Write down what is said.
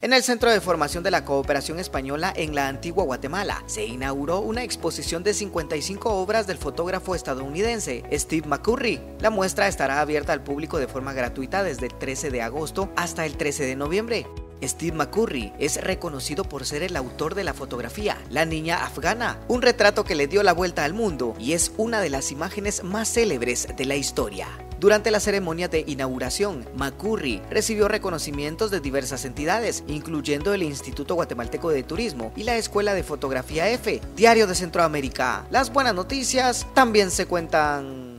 En el Centro de Formación de la Cooperación Española en la Antigua Guatemala se inauguró una exposición de 55 obras del fotógrafo estadounidense Steve McCurry. La muestra estará abierta al público de forma gratuita desde el 13 de agosto hasta el 13 de noviembre. Steve McCurry es reconocido por ser el autor de la fotografía La Niña Afgana, un retrato que le dio la vuelta al mundo y es una de las imágenes más célebres de la historia. Durante la ceremonia de inauguración, McCurry recibió reconocimientos de diversas entidades, incluyendo el Instituto Guatemalteco de Turismo y la Escuela de Fotografía F, Diario de Centroamérica. Las buenas noticias también se cuentan.